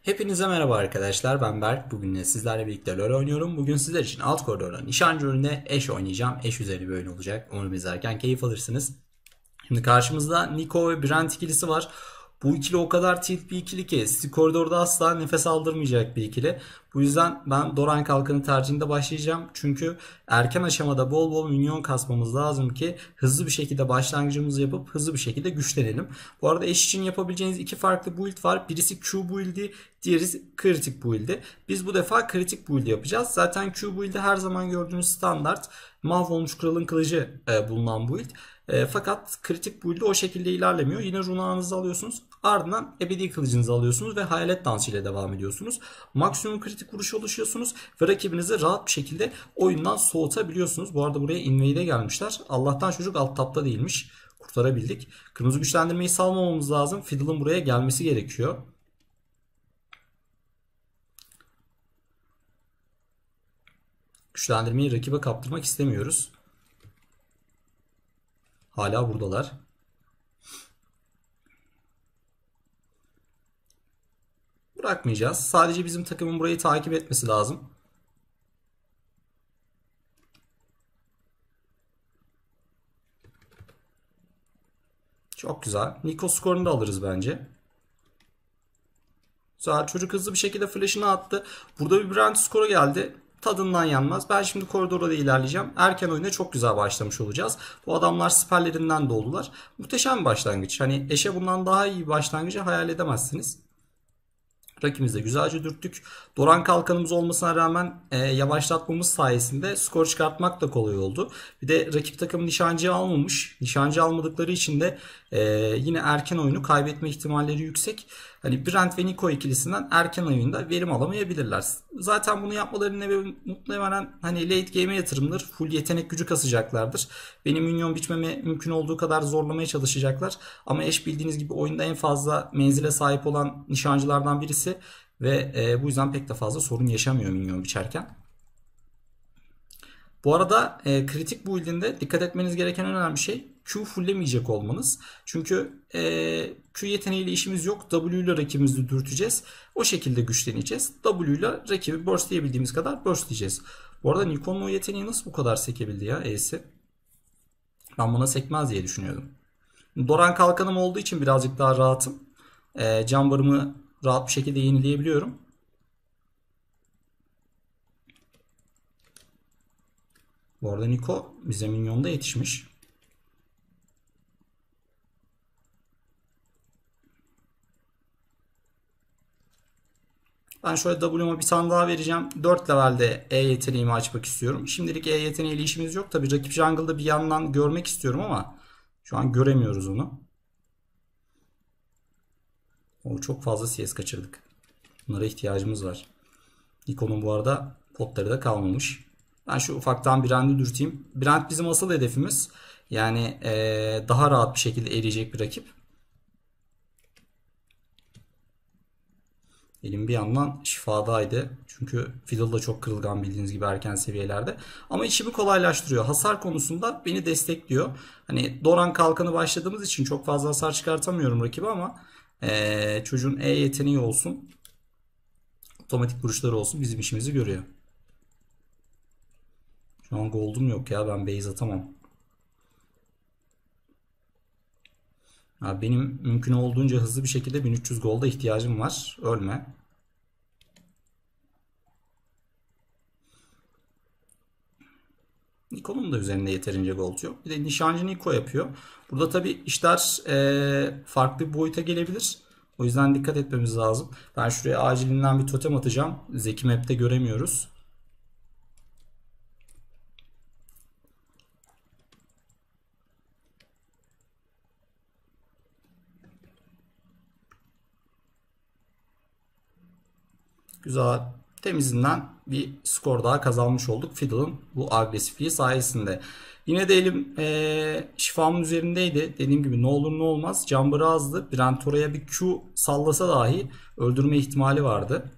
Hepinize merhaba arkadaşlar, ben Berk. Bugün de sizlerle birlikte LoL oynuyorum. Bugün sizler için alt koridorda nişancı rolünde Ashe oynayacağım. Ashe üzerine bir oyun olacak. Umarım izlerken keyif alırsınız. Şimdi karşımızda Niko ve Brand ikilisi var. Bu ikili o kadar tilt bir ikili ki sizi koridorda asla nefes aldırmayacak bir ikili. Bu yüzden ben Doran Kalkanı tercihinde başlayacağım. Çünkü erken aşamada bol bol minyon kasmamız lazım ki hızlı bir şekilde başlangıcımızı yapıp hızlı bir şekilde güçlenelim. Bu arada eş için yapabileceğiniz iki farklı build var. Birisi Q build'i, diğeri kritik build'i. Biz bu defa kritik build'i yapacağız. Zaten Q build'i her zaman gördüğünüz standart mahvolmuş kralın kılıcı bulunan build. Fakat kritik build'i o şekilde ilerlemiyor. Yine runağınızı alıyorsunuz. Ardından ebedi kılıcınızı alıyorsunuz ve hayalet dansı ile devam ediyorsunuz. Maksimum kritik vuruşa ulaşıyorsunuz ve rakibinizi rahat bir şekilde oyundan soğutabiliyorsunuz. Bu arada buraya invade'e gelmişler. Allah'tan çocuk alt tapta değilmiş. Kurtarabildik. Kırmızı güçlendirmeyi salmamamız lazım. Fiddle'ın buraya gelmesi gerekiyor. Güçlendirmeyi rakibe kaptırmak istemiyoruz. Hala buradalar. Bırakmayacağız. Sadece bizim takımın burayı takip etmesi lazım. Çok güzel. Niko skorunu da alırız bence. Güzel. Çocuk hızlı bir şekilde flash'ını attı. Burada bir Brand skoru geldi. Tadından yanmaz. Ben şimdi koridorda da ilerleyeceğim. Erken oyuna çok güzel başlamış olacağız. Bu adamlar siperlerinden doldular. Muhteşem bir başlangıç. Hani Ashe bundan daha iyi bir başlangıcı hayal edemezsiniz. Rakibimizi de güzelce dürttük. Doran kalkanımız olmasına rağmen yavaşlatmamız sayesinde skor çıkartmak da kolay oldu. Bir de rakip takım nişancı almamış. Nişancı almadıkları için de yine erken oyunu kaybetme ihtimalleri yüksek. Hani Brand ve Niko ikilisinden erken oyunda verim alamayabilirler. Zaten bunu yapmalarının nedeni muhtemelen hani late game'e yatırımdır. Full yetenek gücü kasacaklardır. Benim minyon biçmemi mümkün olduğu kadar zorlamaya çalışacaklar. Ama Ashe bildiğiniz gibi oyunda en fazla menzile sahip olan nişancılardan birisi. Ve bu yüzden pek de fazla sorun yaşamıyor minyon biçerken. Bu arada kritik build'inde dikkat etmeniz gereken önemli şey Q fulllemeyecek olmanız. Çünkü Q yeteneğiyle işimiz yok. W ile rakibimizi dürteceğiz. O şekilde güçleneceğiz. W ile rakibi burstleyebildiğimiz kadar burstleyeceğiz. Bu arada Nikon'un o yeteneği nasıl bu kadar sekebildi ya E'si? Ben buna sekmez diye düşünüyordum. Doran kalkanım olduğu için birazcık daha rahatım. Can barımı rahat bir şekilde yenileyebiliyorum. Bu arada Niko bize minyonda yetişmiş. Ben şöyle W'ma bir tane daha vereceğim. 4 levelde E yeteneğimi açmak istiyorum. Şimdilik E yeteneğiyle işimiz yok. Tabii rakip jungle'da bir yandan görmek istiyorum ama şu an göremiyoruz onu. O çok fazla CS kaçırdık. Bunlara ihtiyacımız var. Niko'nun bu arada potları da kalmamış. Ben şu ufaktan Brand'i dürteyim. Brand bizim asıl hedefimiz. Yani daha rahat bir şekilde eriyecek bir rakip. Elim bir yandan şifadaydı. Çünkü Fiddle da çok kırılgan bildiğiniz gibi erken seviyelerde. Ama işimi kolaylaştırıyor. Hasar konusunda beni destekliyor. Hani Doran kalkanı başladığımız için çok fazla hasar çıkartamıyorum rakibe ama çocuğun E yeteneği olsun. Otomatik vuruşları olsun bizim işimizi görüyor. Şu an gold'um yok ya, ben base atamam. Ya benim mümkün olduğunca hızlı bir şekilde 1300 gold'a ihtiyacım var. Ölme. Niko'nun da üzerinde yeterince gold yok. Bir de nişancı Niko yapıyor. Burada tabi işler farklı bir boyuta gelebilir. O yüzden dikkat etmemiz lazım. Ben şuraya acilinden bir totem atacağım. Zeki Map'te göremiyoruz. Güzel. Temizinden bir skor daha kazanmış olduk Fiddle'ın bu agresifliği sayesinde. Yine de elim şifamın üzerindeydi. Dediğim gibi ne olur ne olmaz. Camber'ı azdı. Brent oraya bir Q sallasa dahi öldürme ihtimali vardı.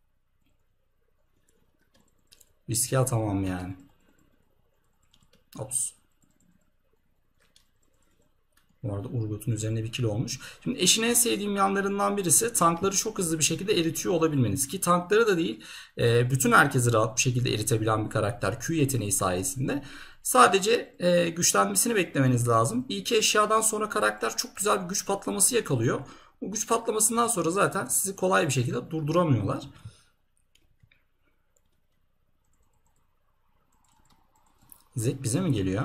Riske atamam yani. Ops. Bu arada Urgot'un üzerine bir kilo olmuş. Şimdi eşin en sevdiğim yanlarından birisi tankları çok hızlı bir şekilde eritiyor olabilmeniz. Ki tankları da değil, bütün herkesi rahat bir şekilde eritebilen bir karakter Q yeteneği sayesinde. Sadece güçlenmesini beklemeniz lazım. Bir iki eşyadan sonra karakter çok güzel bir güç patlaması yakalıyor. O güç patlamasından sonra zaten sizi kolay bir şekilde durduramıyorlar. Zek bize mi geliyor?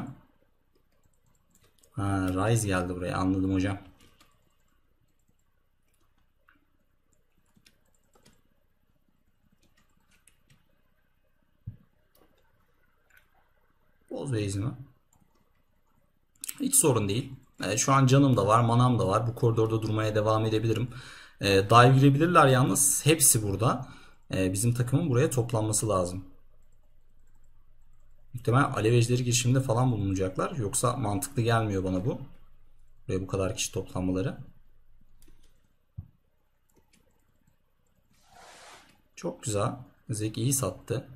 Ha, Ryze geldi buraya, anladım hocam. Boz base'imi. Hiç sorun değil. Şu an canım da var, manam da var. Bu koridorda durmaya devam edebilirim. Dive girebilirler yalnız. Hepsi burada. Bizim takımın buraya toplanması lazım. Muhtemelen alev ejderi girişiminde falan bulunacaklar. Yoksa mantıklı gelmiyor bana bu. Buraya bu kadar kişi toplanmaları. Çok güzel. Zeki iyi sattı.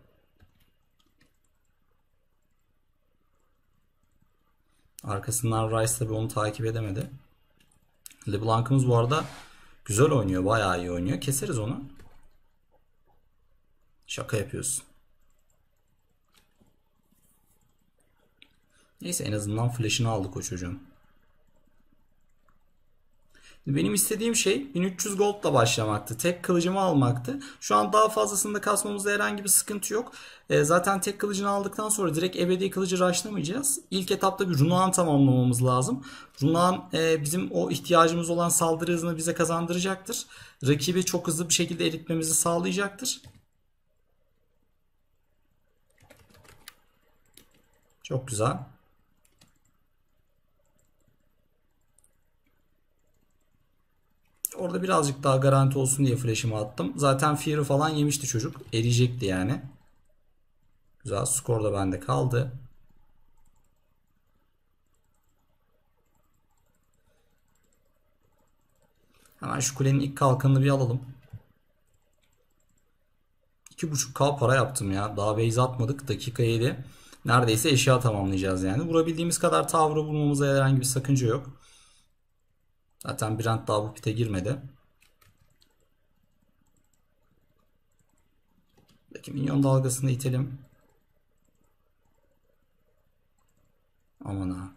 Arkasından Rice tabi onu takip edemedi. LeBlanc'ımız bu arada güzel oynuyor. Bayağı iyi oynuyor. Keseriz onu. Şaka yapıyorsun. Neyse, en azından flash'ını aldık o çocuğun. Benim istediğim şey 1300 gold'la başlamaktı. Tek kılıcımı almaktı. Şu an daha fazlasında kasmamızda herhangi bir sıkıntı yok. Zaten tek kılıcını aldıktan sonra direkt ebedi kılıcı rushlamayacağız. İlk etapta bir Runaan tamamlamamız lazım. Runaan bizim o ihtiyacımız olan saldırı hızını bize kazandıracaktır. Rakibi çok hızlı bir şekilde eritmemizi sağlayacaktır. Çok güzel. Orada birazcık daha garanti olsun diye flash'ımı attım. Zaten Fear'ı falan yemişti çocuk. Eriyecekti yani. Güzel, skor da bende kaldı. Hemen şu kulenin ilk kalkanını bir alalım. 2.5k para yaptım ya. Daha base atmadık. Dakika 7. Neredeyse eşya tamamlayacağız yani. Vurabildiğimiz kadar tower'a vurmamıza herhangi bir sakınca yok. Zaten Brand daha bu pite girmedi. Peki minyon dalgasını itelim. Aman ha.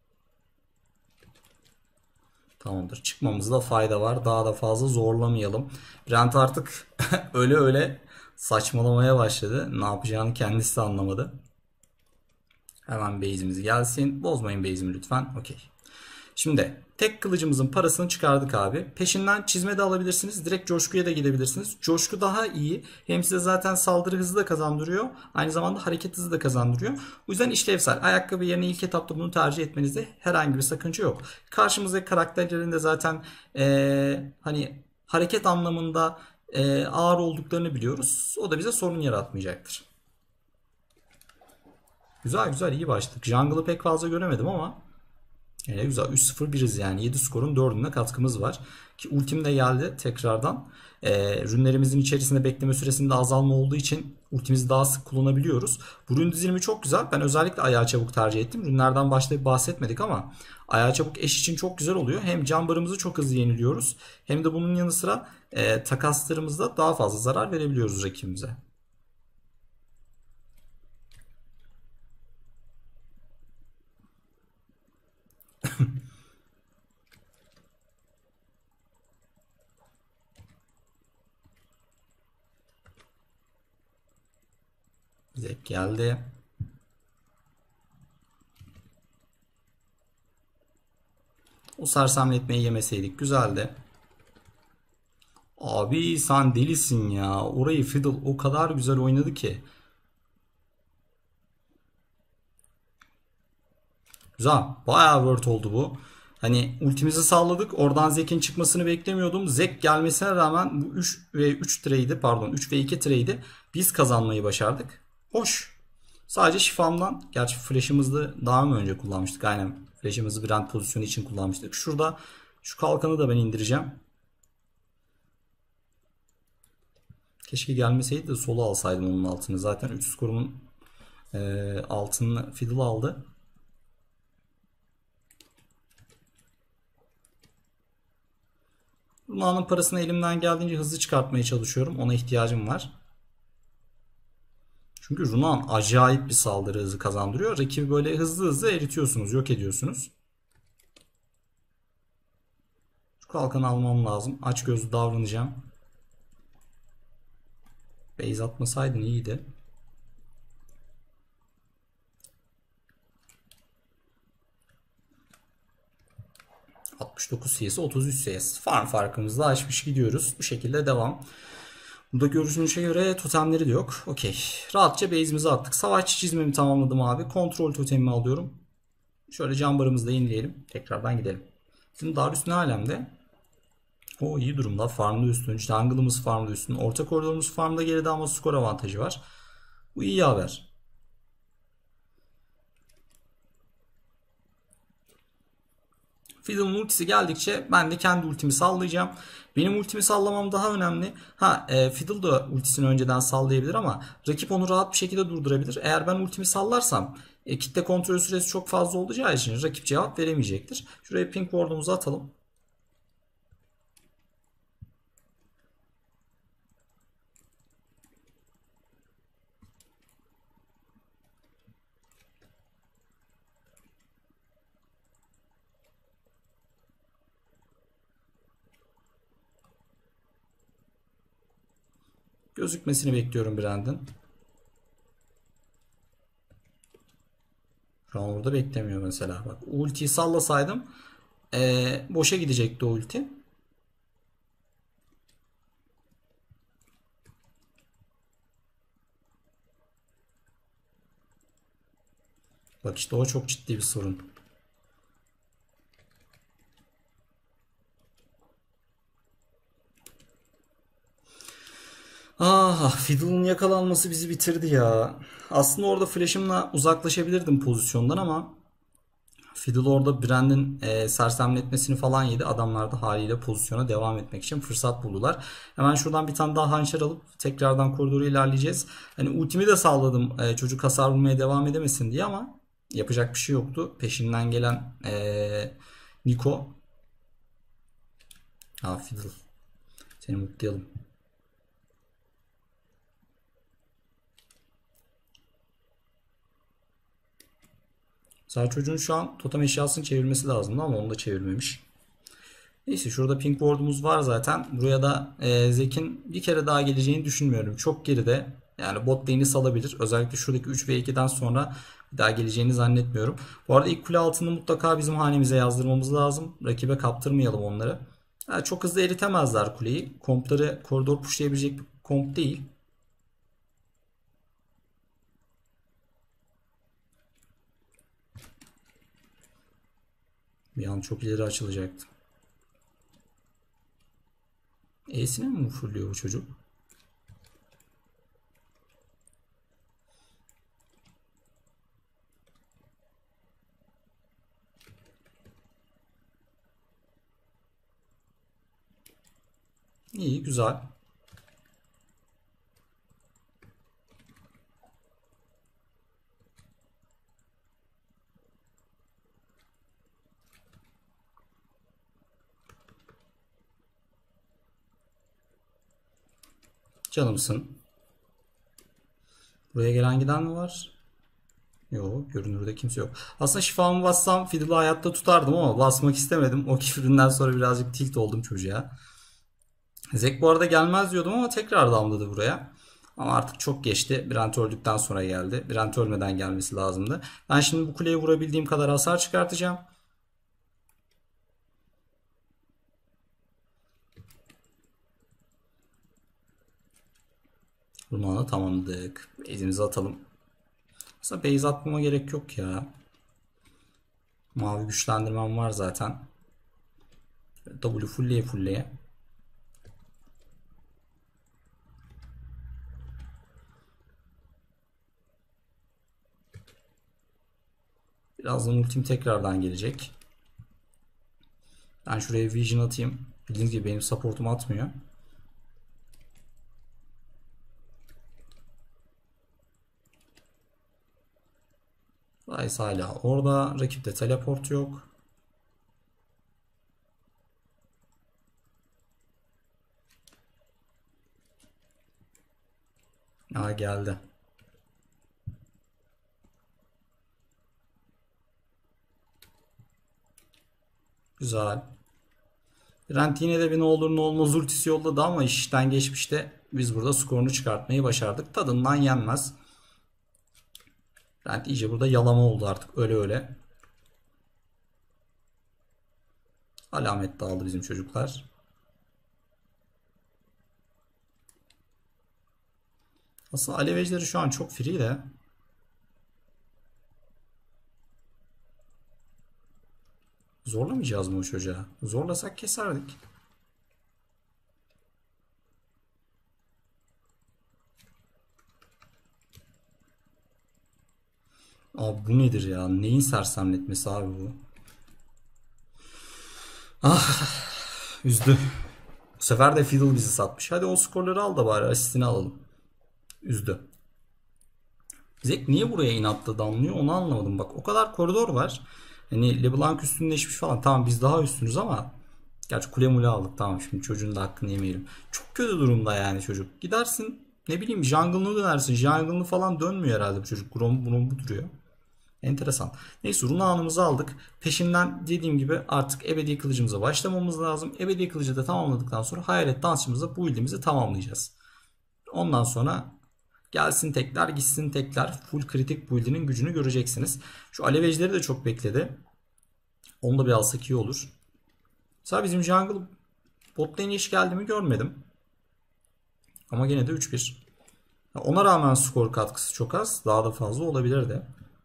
Tamamdır. Çıkmamızda fayda var. Daha da fazla zorlamayalım. Brand artık öyle öyle saçmalamaya başladı. Ne yapacağını kendisi de anlamadı. Hemen base'imiz gelsin. Bozmayın base'imi lütfen. Okey. Şimdi tek kılıcımızın parasını çıkardık abi. Peşinden çizme de alabilirsiniz. Direkt coşkuya da gidebilirsiniz. Coşku daha iyi. Hem size zaten saldırı hızı da kazandırıyor. Aynı zamanda hareket hızı da kazandırıyor. O yüzden işlevsel. Ayakkabı yerine ilk etapta bunu tercih etmenizde herhangi bir sakınca yok. Karşımızdaki karakterlerin de zaten hani hareket anlamında ağır olduklarını biliyoruz. O da bize sorun yaratmayacaktır. Güzel güzel, iyi başladık. Jungle'ı pek fazla göremedim ama güzel. 3-0-1'iz yani. 7 skorun 4'üne katkımız var. Ki ultim de geldi tekrardan. Rünlerimizin içerisinde bekleme süresinde azalma olduğu için ultimizi daha sık kullanabiliyoruz. Bu rün dizilimi çok güzel. Ben özellikle ayağı çabuk tercih ettim. Rünlerden başta bahsetmedik ama ayağı çabuk eş için çok güzel oluyor. Hem can barımızı çok hızlı yeniliyoruz. Hem de bunun yanı sıra takaslarımızda daha fazla zarar verebiliyoruz rakibimize. Zek geldi. O sersemletmeyi yemeseydik güzeldi. Abi sen delisin ya. Orayı Fiddle o kadar güzel oynadı ki. Güzel. Bayağı word oldu bu. Hani ultimizi salladık. Oradan Zek'in çıkmasını beklemiyordum. Zek gelmesine rağmen bu 3 ve 3 trade'i, pardon 3 ve 2 trade'i biz kazanmayı başardık. Hoş. Sadece şifamdan. Gerçi flash'ımızı daha mı önce kullanmıştık? Aynen. Flash'ımızı brand pozisyonu için kullanmıştık. Şurada şu kalkanı da ben indireceğim. Keşke gelmeseydi de solo alsaydım onun altını. Zaten 3 skorumun altını Fiddle aldı. Runa'nın parasını elimden geldiğince hızlı çıkartmaya çalışıyorum. Ona ihtiyacım var. Çünkü Runan acayip bir saldırı hızı kazandırıyor. Rakibi böyle hızlı hızlı eritiyorsunuz, yok ediyorsunuz. Şu kalkanı almam lazım. Açgözlü davranacağım. Base atmasaydın iyiydi. ...69 CS, 33 CS. Farm farkımızla açmış gidiyoruz. Bu şekilde devam. Burada görüşünüşe göre totemleri de yok. Okey. Rahatça base'imizi attık. Savaşçı çizmemi tamamladım abi. Kontrol totemimi alıyorum. Şöyle can barımızı da yenileyelim. Tekrardan gidelim. Şimdi Darius ne alemde? O iyi durumda. Farmda üstün. Jungle'ımız farmda üstün. Orta koridorumuz farmda geride ama skor avantajı var. Bu iyi haber. Fiddle'ın ultisi geldikçe ben de kendi ultimi sallayacağım. Benim ultimi sallamam daha önemli. Fiddle da ultisini önceden sallayabilir ama rakip onu rahat bir şekilde durdurabilir. Eğer ben ultimi sallarsam kitle kontrol süresi çok fazla olacağı için rakip cevap veremeyecektir. Şuraya pink ward'umuzu atalım. Gözükmesini bekliyorum Brand'in. Şu an orada beklemiyor mesela. Bak ultiyi sallasaydım boşa gidecekti o ulti. Bak işte o çok ciddi bir sorun. Fiddle'ın yakalanması bizi bitirdi ya. Aslında orada flash'ımla uzaklaşabilirdim pozisyondan ama Fiddle orada Brand'in sersemletmesini falan yedi. Adamlar da haliyle pozisyona devam etmek için fırsat buldular. Hemen şuradan bir tane daha hançer alıp tekrardan koridoru ilerleyeceğiz. Hani ultimi de salladım çocuk hasar vurmaya devam edemesin diye ama yapacak bir şey yoktu. Peşinden gelen Niko. Fiddle. Seni mutlayalım. Sadece çocuğun şu an totem eşyasını çevirmesi lazımdı ama onu da çevirmemiş. Neyse şurada pink ward'umuz var zaten. Buraya da Zek'in bir kere daha geleceğini düşünmüyorum. Çok geride. Yani bot lane'i salabilir. Özellikle şuradaki 3 ve 2'den sonra bir daha geleceğini zannetmiyorum. Bu arada ilk kule altını mutlaka bizim hanemize yazdırmamız lazım. Rakibe kaptırmayalım onları. Çok hızlı eritemezler kuleyi. Kompları koridor pushlayabilecek bir komp değil. Bir an çok ileri açılacaktı. E'sine mi fırlıyor bu çocuk? İyi, güzel. Canımsın. Buraya gelen giden mi var? Yok, görünürde kimse yok. Aslında şifamı bassam Fiddle'ı hayatta tutardım ama basmak istemedim. O küfüründen sonra birazcık tilt oldum çocuğa. Zek bu arada gelmez diyordum ama tekrar damladı buraya. Ama artık çok geçti. Brent öldükten sonra geldi. Brent ölmeden gelmesi lazımdı. Ben şimdi bu kuleye vurabildiğim kadar hasar çıkartacağım. Bunu tamamladık. Base'imizi atalım. Aslında base atmama gerek yok ya. Mavi güçlendirmem var zaten. W fulleye fulleye. Birazdan ultim tekrardan gelecek. Ben şuraya vision atayım. Bildiğiniz gibi benim supportum atmıyor. Rice hala orada. Rakipte teleport yok. Aa, geldi. Güzel. Brent yine de bir ne olur ne olmaz ultisi yolladı ama işten geçmişte biz burada skorunu çıkartmayı başardık. Tadından yenmez. Brent iyice burada yalama oldu artık, öyle öyle. Alamet de aldı bizim çocuklar. Aslında alevecileri şu an çok free de. Zorlamayacağız mı o çocuğa? Zorlasak keserdik. Abi bu nedir ya? Neyin sersemletmesi abi bu? Ah, üzdü. Bu sefer de Fiddle bizi satmış. Hadi o skorları al da bari asistini alalım. Üzdü. Zek niye buraya inatla damlıyor onu anlamadım. Bak o kadar koridor var. Hani LeBlanc üstünleşmiş falan. Tamam biz daha üstünüz ama gerçi kule mule aldık. Tamam şimdi çocuğun da hakkını yemeyelim. Çok kötü durumda yani çocuk. Gidersin ne bileyim jungle'ını dönersin. Jungle'ını falan dönmüyor herhalde bu çocuk. Grom duruyor. Enteresan. Neyse rune anımızı aldık. Peşinden dediğim gibi artık ebedi kılıcımıza başlamamız lazım. Ebedi kılıcı da tamamladıktan sonra hayalet dansçımızla bu build'imizi tamamlayacağız. Ondan sonra gelsin tekrar gitsin tekrar full kritik build'inin gücünü göreceksiniz. Şu alevecileri de çok bekledi. Onu da bir alsak iyi olur. Mesela bizim jungle bot lane'e hiç geldi mi görmedim. Ama gene de 3-1. Ona rağmen skor katkısı çok az. Daha da fazla olabilirdi.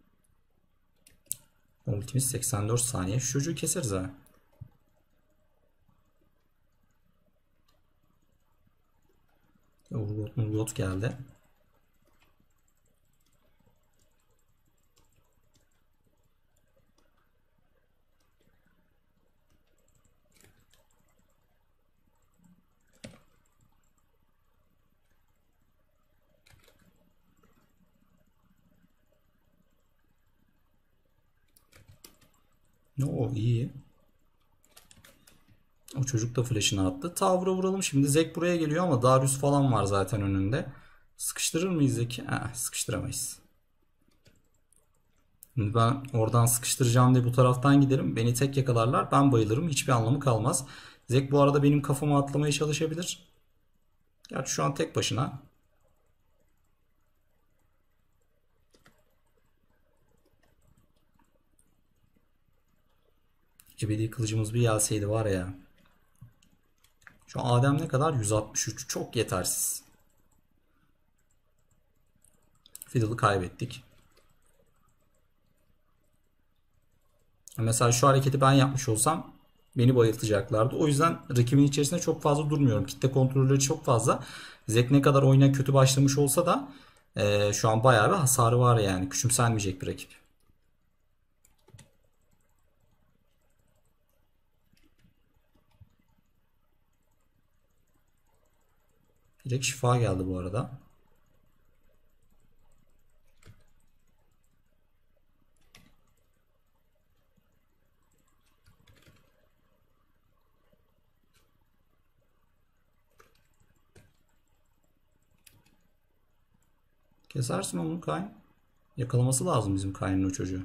Ultimiz 84 saniye. Şu çocuğu keseriz ha. Urgot geldi. O iyi. O çocuk da flash'ını attı. Tower'a vuralım. Şimdi Zek buraya geliyor ama Darius falan var zaten önünde. Sıkıştırır mıyız Zek'i? Sıkıştıramayız. Şimdi ben oradan sıkıştıracağım diye bu taraftan giderim. Beni tek yakalarlar. Ben bayılırım. Hiçbir anlamı kalmaz. Zek bu arada benim kafama atlamaya çalışabilir. Gerçi şu an tek başına. Ebedi kılıcımız bir gelseydi var ya. Şu an Adem ne kadar? 163. Çok yetersiz. Fiddle'ı kaybettik. Mesela şu hareketi ben yapmış olsam beni bayıltacaklardı. O yüzden rakibin içerisinde çok fazla durmuyorum. Kitle kontrolleri çok fazla. Zek ne kadar oyuna kötü başlamış olsa da şu an bayağı bir hasarı var yani. Küçümsenmeyecek bir rakip. Direkt şifa geldi bu arada. Kesersin onu Kayn. Yakalaması lazım bizim Kayn'ın o çocuğu.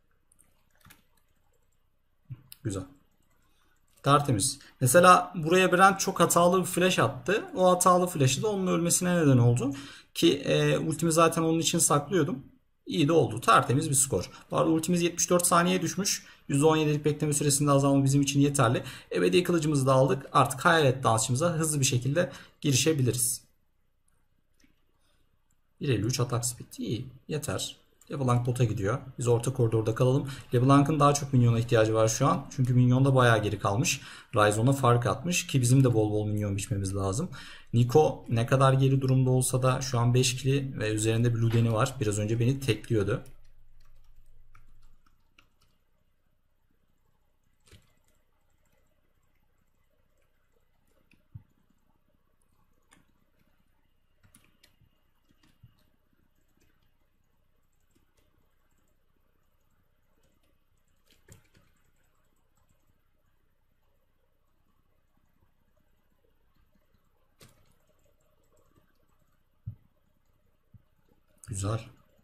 Güzel. Tertemiz. Mesela buraya Brent çok hatalı bir flash attı. O hatalı flash'ı da onun ölmesine neden oldu. Ki ultimi zaten onun için saklıyordum. İyi de oldu. Tertemiz bir skor. Bu arada ultimiz 74 saniyeye düşmüş. %17'lik bekleme süresinde azalma bizim için yeterli. Ebedi kılıcımızı da aldık. Artık hayalet dansçımıza hızlı bir şekilde girişebiliriz. 1.53 atak speed. İyi. Yeter. LeBlanc bota gidiyor. Biz orta koridorda kalalım. LeBlanc'ın daha çok minyona ihtiyacı var şu an. Çünkü minyonda bayağı geri kalmış. Ryze'ona fark atmış ki bizim de bol bol minyon biçmemiz lazım. Nico ne kadar geri durumda olsa da şu an 5 kili ve üzerinde bir Luden'i var. Biraz önce beni tekliyordu. Güzel.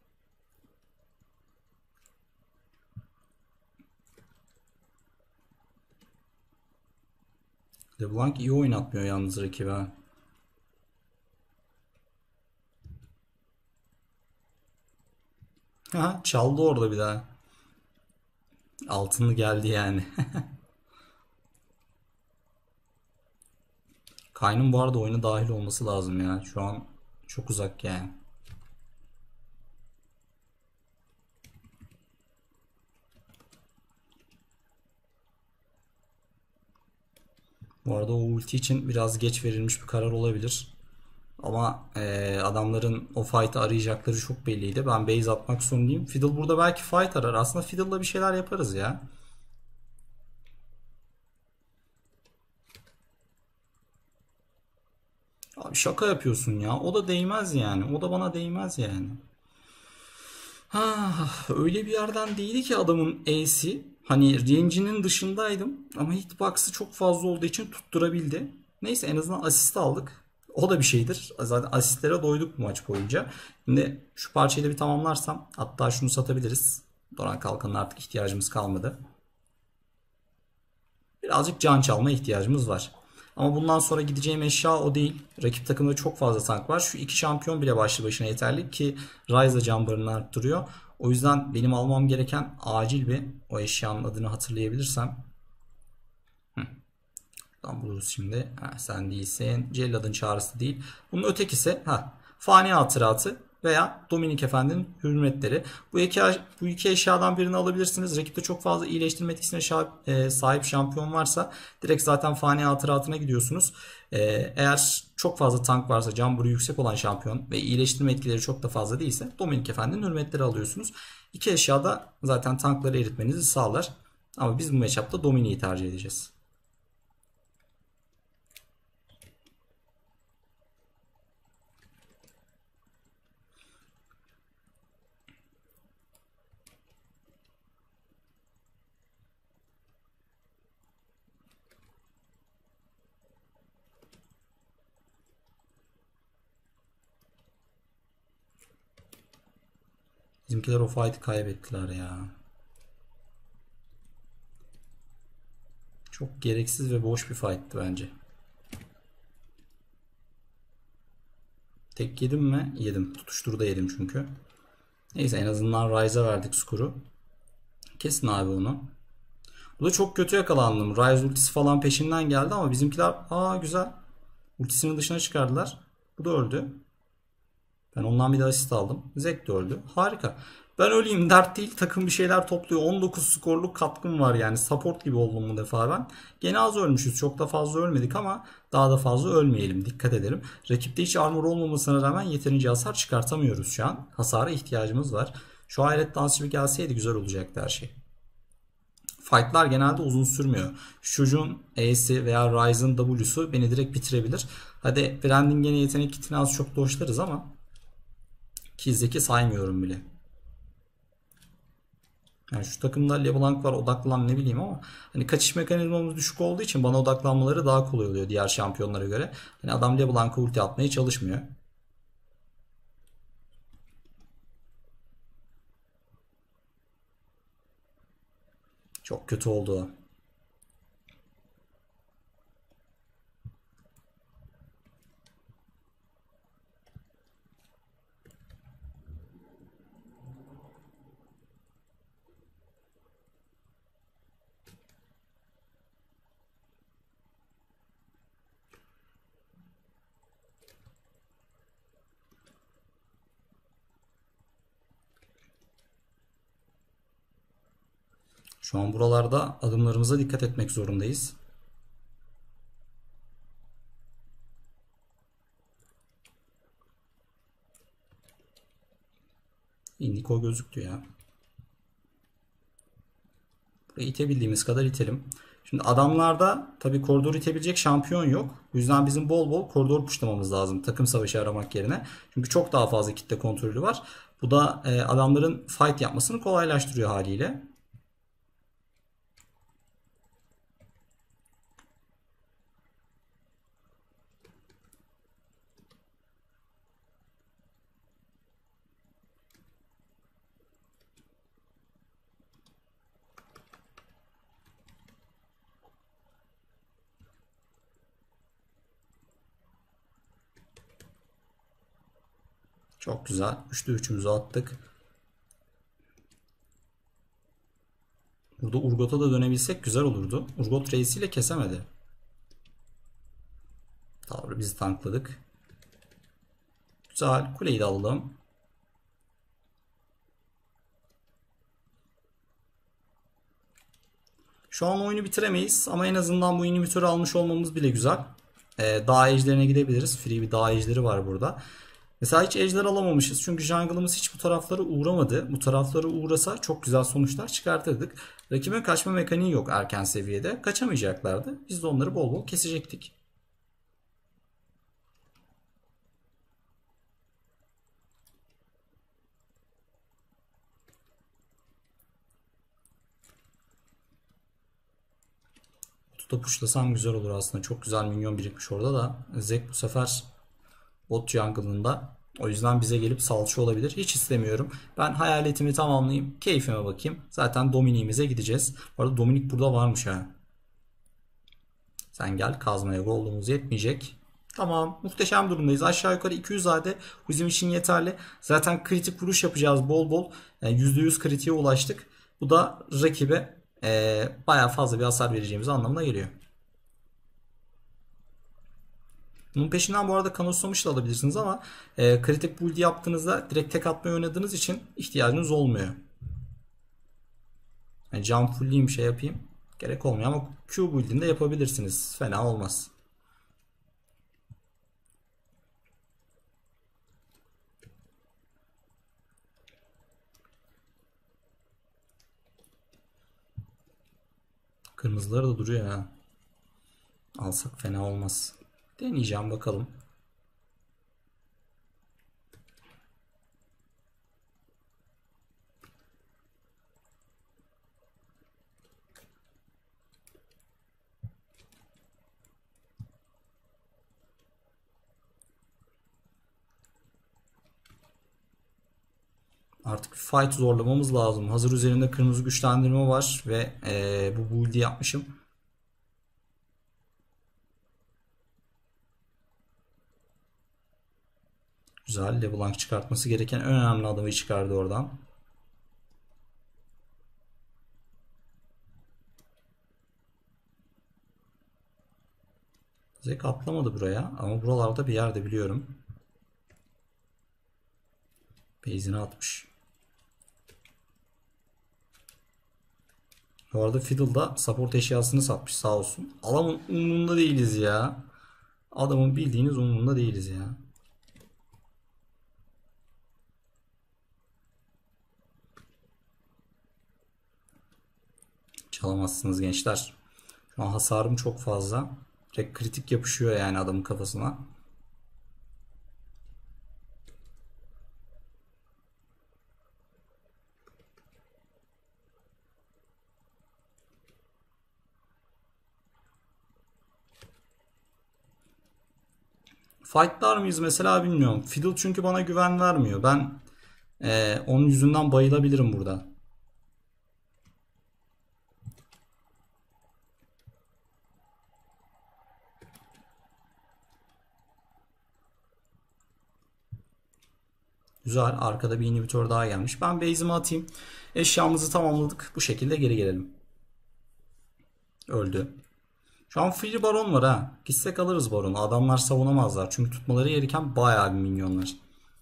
LeBlanc iyi oynatmıyor yalnız rakibe. Ha, çaldı orada bir daha. Altınlı geldi yani. Kayn'ın bu arada oyuna dahil olması lazım ya. Şu an çok uzak yani. Bu arada o ulti için biraz geç verilmiş bir karar olabilir. Ama adamların o fight'ı arayacakları çok belliydi. Ben base atmak zorundayım. Fiddle burada belki fight arar. Aslında Fiddle'la bir şeyler yaparız ya. Abi şaka yapıyorsun ya. O da değmez yani. O da bana değmez yani. Ha, öyle bir yerden değildi ki adamın E'si. Hani range'inin dışındaydım. Ama hitbox'ı çok fazla olduğu için tutturabildi. Neyse en azından asist aldık. O da bir şeydir. Zaten asistlere doyduk bu maç boyunca. Şimdi şu parçayı da bir tamamlarsam hatta şunu satabiliriz. Doran Kalkan'ın artık ihtiyacımız kalmadı. Birazcık can çalma ihtiyacımız var. Ama bundan sonra gideceğim eşya o değil. Rakip takımda çok fazla tank var. Şu iki şampiyon bile başlı başına yeterli ki Ryze can barını arttırıyor. O yüzden benim almam gereken acil bir o eşyanın adını hatırlayabilirsem. Tam buluruz şimdi. Ha, sen değilsin. Cellad'ın çağrısı değil. Bunun ötekisi Fani Hatıratı veya Dominik Efendi'nin hürmetleri. Bu iki eşyadan birini alabilirsiniz. Rakipte çok fazla iyileştirme etkisine sahip şampiyon varsa direkt zaten Fani Hatıratı'na gidiyorsunuz. Eğer çok fazla tank varsa, can buru yüksek olan şampiyon ve iyileştirme etkileri çok da fazla değilse Dominik Efendi'nin hürmetleri alıyorsunuz. İki eşyada zaten tankları eritmenizi sağlar. Ama biz bu matchup'ta Dominik'i tercih edeceğiz. Bizimkiler o fight'ı kaybettiler ya. Çok gereksiz ve boş bir fight'tı bence. Tek yedim mi? Yedim. Tutuşturda yedim çünkü. Neyse en azından Ryze'a verdik skoru. Kesin abi onu. Bu da çok kötü yakalandım. Ryze ultisi falan peşinden geldi ama bizimkiler güzel. Ultisinin dışına çıkardılar. Bu da öldü. Ben ondan bir de asist aldım. Zek de öldü. Harika. Ben öleyim dert değil. Takım bir şeyler topluyor. 19 skorluk katkım var yani. Support gibi oldum bu defa ben. Gene az ölmüşüz. Çok da fazla ölmedik ama daha da fazla ölmeyelim. Dikkat edelim. Rakipte hiç armor olmamasına rağmen yeterince hasar çıkartamıyoruz şu an. Hasara ihtiyacımız var. Şu hayalet dansçı bir gelseydi güzel olacaktı her şey. Fight'lar genelde uzun sürmüyor. Shujun E'si veya Ryze'ın W'su beni direkt bitirebilir. Hadi Brand'in gene yetenek kitini az çok doşlarız ama Kizeki saymıyorum bile. Yani şu takımda LeBlanc var, odaklan ne bileyim ama hani kaçış mekanizmamız düşük olduğu için bana odaklanmaları daha kolay oluyor diğer şampiyonlara göre. Hani adam LeBlanc'a ulti atmaya çalışmıyor. Çok kötü oldu o. Şu an buralarda adımlarımıza dikkat etmek zorundayız. Indiko gözüktü ya. Burayı itebildiğimiz kadar itelim. Şimdi adamlarda tabii koridor itebilecek şampiyon yok. Bu yüzden bizim bol bol koridor puşlamamız lazım. Takım savaşı aramak yerine. Çünkü çok daha fazla kitle kontrolü var. Bu da adamların fight yapmasını kolaylaştırıyor haliyle. Çok güzel. 3'te 3'ümüzü attık. Burada Urgot'a da dönebilsek güzel olurdu. Urgot reisiyle kesemedi. Doğru, bizi tankladık. Güzel. Kuleyi de alalım. Şu an oyunu bitiremeyiz ama en azından bu inhibitörü almış olmamız bile güzel. Dağ ejderine gidebiliriz. Free bir dağ ejderi var burada. Mesela hiç ejder alamamışız. Çünkü jungle'ımız hiç bu taraflara uğramadı. Bu taraflara uğrasa çok güzel sonuçlar çıkartırdık. Rakibin kaçma mekaniği yok erken seviyede. Kaçamayacaklardı. Biz de onları bol bol kesecektik. Tuta puşlasam güzel olur aslında. Çok güzel minyon birikmiş orada da. Zek bu sefer bot jungle'ında. O yüzden bize gelip salça olabilir. Hiç istemiyorum. Ben hayaletimi tamamlayayım. Keyfime bakayım. Zaten Dominik'imize gideceğiz. Bu arada Dominik burada varmış ha. Sen gel, kazmaya gold'umuz yetmeyecek. Tamam, muhteşem durumdayız. Aşağı yukarı 200 AD bizim için yeterli. Zaten kritik vuruş yapacağız bol bol. Yani %100 kritiğe ulaştık. Bu da rakibe bayağı fazla bir hasar vereceğimiz anlamına geliyor. Bunun peşinden bu arada Kanoslamış da alabilirsiniz ama kritik build yaptığınızda direkt tek atmayı oynadığınız için ihtiyacınız olmuyor. Yani can fullleyeyim, şey yapayım. Gerek olmuyor ama Q build'inde yapabilirsiniz. Fena olmaz. Kırmızıları da duruyor ha. Alsak fena olmaz. Deneyeceğim bakalım. Artık bir fight zorlamamız lazım. Hazır üzerinde kırmızı güçlendirme var ve bu build'i yapmışım. Güzel. LeBlanc çıkartması gereken en önemli adamı çıkardı oradan. Zek atlamadı buraya ama buralarda bir yerde biliyorum. Base'ini atmış. Bu arada Fiddle da support eşyasını satmış sağ olsun. Adamın umurunda değiliz ya. Adamın bildiğiniz umurunda değiliz ya. Çalamazsınız gençler. Şu an hasarım çok fazla. Direkt kritik yapışıyor yani adamın kafasına. Fightlar mıyız mesela bilmiyorum. Fiddle çünkü bana güven vermiyor. Ben onun yüzünden bayılabilirim burada. Güzel. Arkada bir inhibitor daha gelmiş. Ben base'imi atayım. Eşyamızı tamamladık. Bu şekilde geri gelelim. Öldü. Şu an free baron var ha. Gitsek alırız baronu. Adamlar savunamazlar. Çünkü tutmaları gereken bayağı bir minyonlar.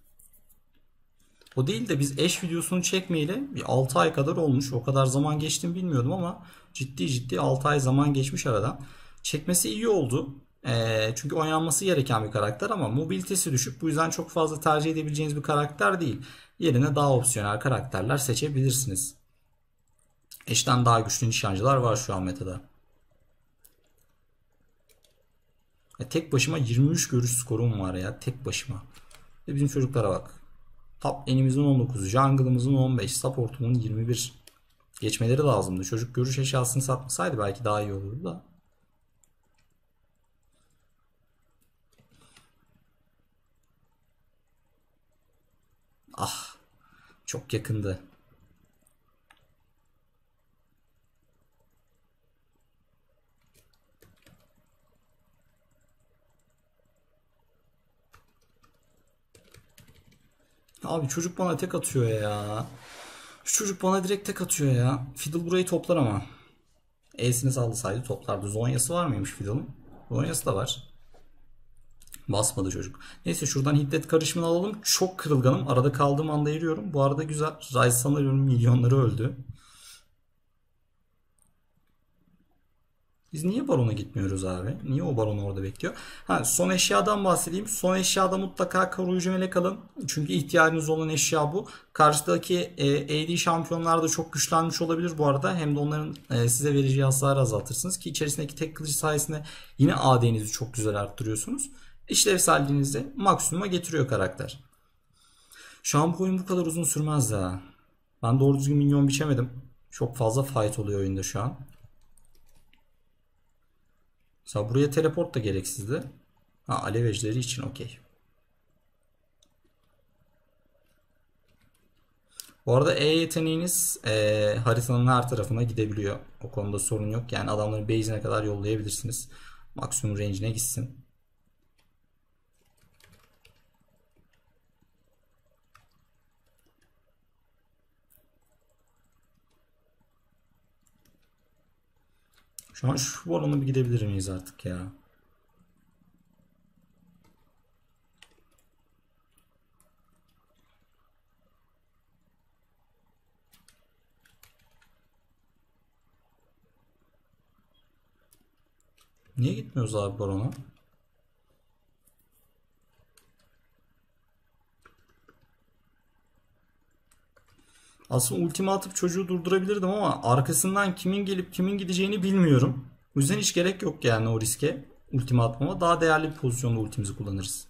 O değil de biz eş videosunu çekmeyeli bir 6 ay kadar olmuş. O kadar zaman geçti mi bilmiyordum ama ciddi 6 ay zaman geçmiş aradan. Çekmesi iyi oldu. Çünkü oynanması gereken bir karakter ama mobilitesi düşük. Bu yüzden çok fazla tercih edebileceğiniz bir karakter değil. Yerine daha opsiyonel karakterler seçebilirsiniz. Eşten daha güçlü nişancılar var şu an metada. Tek başıma 23 görüş skorum var ya. Tek başıma. Ve bizim çocuklara bak. Top enimizin 19, jungle'ımızın 15, supportumun 21. Geçmeleri lazımdı. Çocuk görüş eşyasını satmasaydı belki daha iyi olurdu da. Ah, çok yakındı. Abi çocuk bana tek atıyor ya. Şu çocuk bana direkt tek atıyor ya. Fiddle burayı toplar ama. E'sini sallasaydı toplardı. Zonyası var mıymış Fiddle'ın? Zonyası da var. Basmadı çocuk. Neyse şuradan hiddet karışımını alalım. Çok kırılganım. Arada kaldığım anda eriyorum. Bu arada güzel. Ryze sanıyorum milyonları öldü. Biz niye barona gitmiyoruz abi? Niye o baron orada bekliyor? Ha, son eşyadan bahsedeyim. Son eşyada mutlaka koruyucu melek alın. Çünkü ihtiyacınız olan eşya bu. Karşıdaki AD şampiyonlar da çok güçlenmiş olabilir bu arada. Hem de onların size vereceği hasarı azaltırsınız. Ki içerisindeki tek kılıç sayesinde yine AD'nizi çok güzel arttırıyorsunuz. İşlevselliğinizi maksimuma getiriyor karakter. Şu an bu oyun bu kadar uzun sürmez daha. Ben doğru düzgün minyon biçemedim. Çok fazla fight oluyor oyunda şu an. Mesela buraya teleport da gereksizdi. Ha, alev ejderi için okey. Bu arada E yeteneğiniz haritanın her tarafına gidebiliyor. O konuda sorun yok. Yani adamların base'ine kadar yollayabilirsiniz. Maksimum range'ine gitsin. Şu an şu barona bir gidebilir miyiz artık ya? Niye gitmiyoruz abi barona? Aslında ultimi atıp çocuğu durdurabilirdim ama arkasından kimin gelip kimin gideceğini bilmiyorum. O yüzden hiç gerek yok yani o riske. Ultimi atmama. Daha değerli bir pozisyonda ultimizi kullanırız.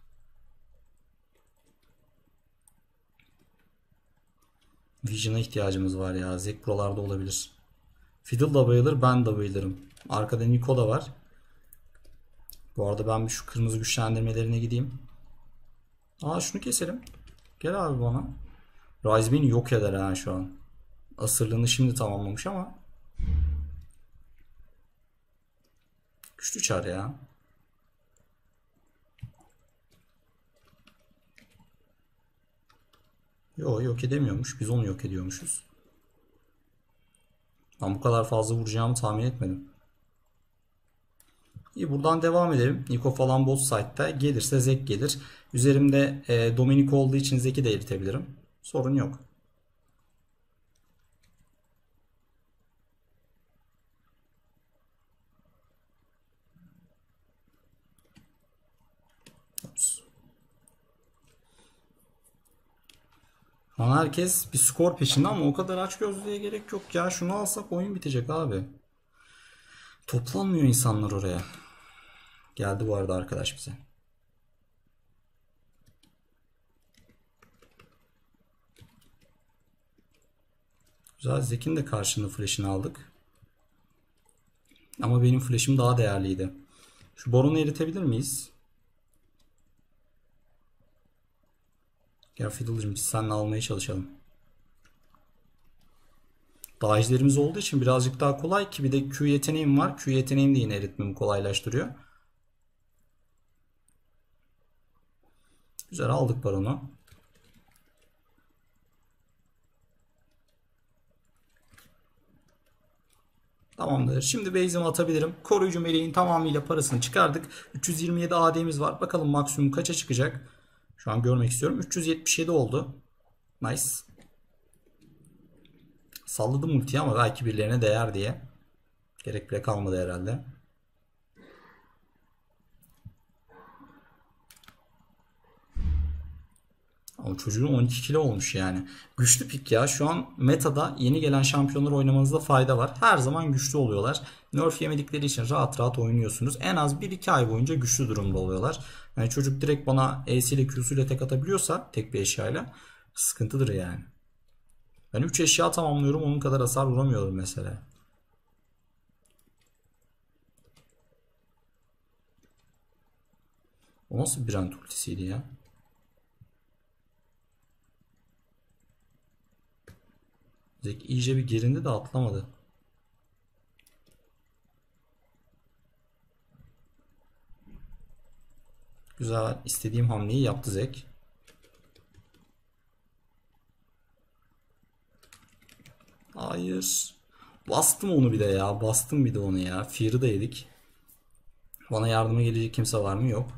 Vision'a ihtiyacımız var ya. Zek buralarda olabilir. Fiddle da bayılır, ben de bayılırım. Arkada Niko da var. Bu arada ben bir şu kırmızı güçlendirmelerine gideyim. Aa, şunu keselim. Gel abi bana. Ryze beni yok eder ha şu an. Asırlığını şimdi tamamlamış ama. Güçlü çar ya. Yo, yok edemiyormuş. Biz onu yok ediyormuşuz. Ben bu kadar fazla vuracağımı tahmin etmedim. İyi, buradan devam edelim. Niko falan bot side'da. Gelirse Zek gelir. Üzerimde Dominic olduğu için Zek'i de eritebilirim. Sorun yok. Ops. Şu an herkes bir skor peşinde ama o kadar açgözlüğe gerek yok ya. Şunu alsak oyun bitecek abi. Toplanmıyor insanlar oraya. Geldi bu arada arkadaş bize. Güzel, Zek'in de karşında flash'ını aldık. Ama benim flash'im daha değerliydi. Şu Baron'u eritebilir miyiz? Gel Fiddle'cığım, biz seninle almaya çalışalım. Dağcılarımız olduğu için birazcık daha kolay ki bir de Q yeteneğim var. Q yeteneğim de yine eritmemi kolaylaştırıyor. Güzel, aldık Baron'u. Tamamdır. Şimdi base'imi atabilirim. Koruyucu meleğin tamamıyla parasını çıkardık. 327 AD'miz var. Bakalım maksimum kaça çıkacak. Şu an görmek istiyorum. 377 oldu. Nice. Salladım ultiyi ama belki birilerine değer diye. Gerek bile kalmadı herhalde. Ama çocuğun 12 kilo olmuş yani. Güçlü pik ya. Şu an metada yeni gelen şampiyonları oynamanızda fayda var. Her zaman güçlü oluyorlar. Nerf yemedikleri için rahat rahat oynuyorsunuz. En az 1-2 ay boyunca güçlü durumda oluyorlar. Yani çocuk direkt bana E'siyle Q'suyla tek atabiliyorsa tek bir eşyayla sıkıntıdır yani. Ben 3 eşya tamamlıyorum, onun kadar hasar vuramıyorum mesela. O nasıl bir Brand ultisiydi ya? Zek iyice bir gerindi de atlamadı. Güzel, istediğim hamleyi yaptı Zek. Hayır. Bastım onu bir de ya. Bastım bir de onu ya. Fear'ı da yedik. Bana yardıma gelecek kimse var mı? Yok.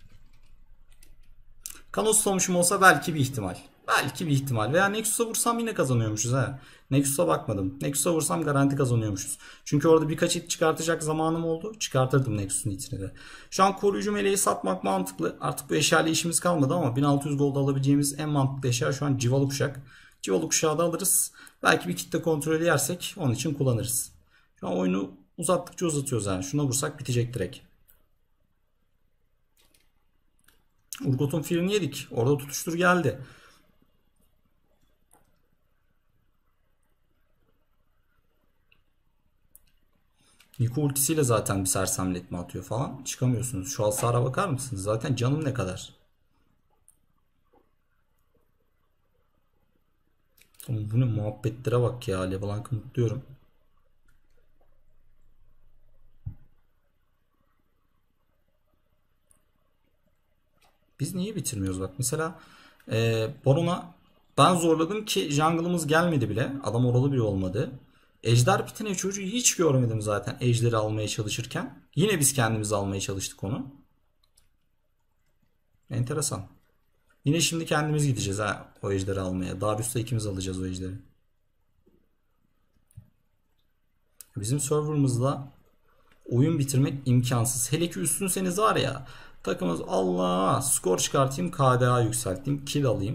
Kanos tutamışım olsa belki bir ihtimal. Belki bir ihtimal. Veya Nexus'a vursam yine kazanıyormuşuz ha. Nexus'a bakmadım. Nexus'a vursam garanti kazanıyormuşuz. Çünkü orada birkaç hit çıkartacak zamanım oldu. Çıkartırdım Nexus'un hitini de. Şu an koruyucu meleği satmak mantıklı. Artık bu eşyayla işimiz kalmadı ama 1600 gold alabileceğimiz en mantıklı eşya şu an civalı kuşak. Civalı kuşağı da alırız. Belki bir kitle kontrolü yersek onun için kullanırız. Şu an oyunu uzattıkça uzatıyoruz yani. Şuna vursak bitecek direkt. Urgot'un Fear'ını yedik. Orada tutuştur geldi. Niko ultisiyle zaten bir sersemletme atıyor falan. Çıkamıyorsunuz. Şu hasara bakar mısınız? Zaten canım ne kadar? Oğlum bu ne muhabbetlere bak ya. LeBlanc'ı mutluyorum. Biz niye bitirmiyoruz bak. Mesela Baron'a ben zorladım ki jungle'ımız gelmedi bile. Adam oralı bile olmadı. Ejder pitine çocuğu hiç görmedim zaten ejderi almaya çalışırken. Yine biz kendimiz almaya çalıştık onu. Enteresan. Yine şimdi kendimiz gideceğiz ha o ejderi almaya. Darius'ta ikimiz alacağız o ejderi. Bizim serverımızda oyun bitirmek imkansız. Hele ki üstünseniz var ya, takımız Allah skor çıkartayım, KDA yükselteyim, kill alayım.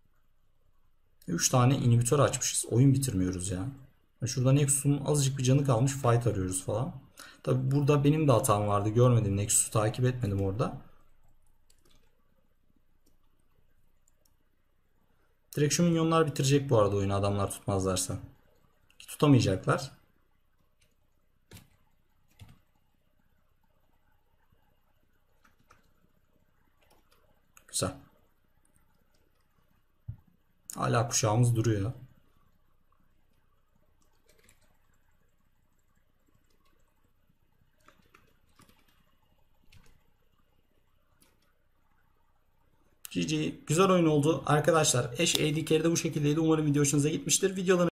3 tane inhibitör açmışız. Oyun bitirmiyoruz ya. Şurada Nexus'un azıcık bir canı kalmış. Fight arıyoruz falan. Tabi burada benim de hatam vardı. Görmedim. Nexus'u takip etmedim orada. Direkt şu minyonlar bitirecek bu arada oyunu, adamlar tutmazlarsa. Tutamayacaklar. Güzel. Hala kuşağımız duruyor. GG. Güzel oyun oldu. Arkadaşlar Ashe AD Carry'de bu şekildeydi. Umarım video hoşunuza gitmiştir. Videolarını